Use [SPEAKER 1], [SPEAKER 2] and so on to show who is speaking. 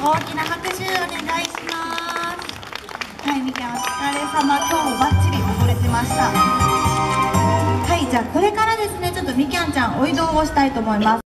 [SPEAKER 1] 大きな拍手お願いします。はい、みきゃんお疲れ様。今日もバッチリ踊れてました。はい、じゃあこれからですね、ちょっとみきゃんちゃんお移動をしたいと思います。